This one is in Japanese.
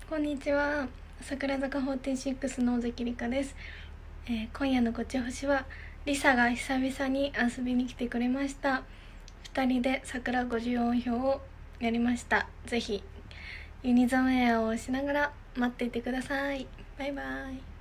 こんにちは。桜坂46の尾関梨香です。今夜のごちほしはリサが久々に遊びに来てくれました。2人で桜50音表をやりました。ぜひユニゾンエアをしながら待っていてください。バイバイ。